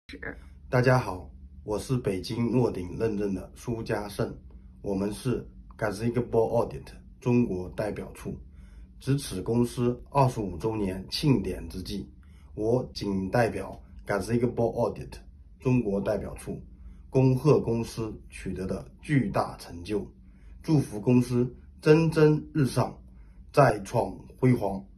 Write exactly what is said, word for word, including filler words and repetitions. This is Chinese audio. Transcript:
大家好，我是北京诺鼎认证的苏家胜，我们是 Gazebo Audit 中国代表处。值此公司二十五周年庆典之际，我谨代表 Gazebo Audit 中国代表处，恭贺公司取得的巨大成就，祝福公司蒸蒸日上，再创辉煌。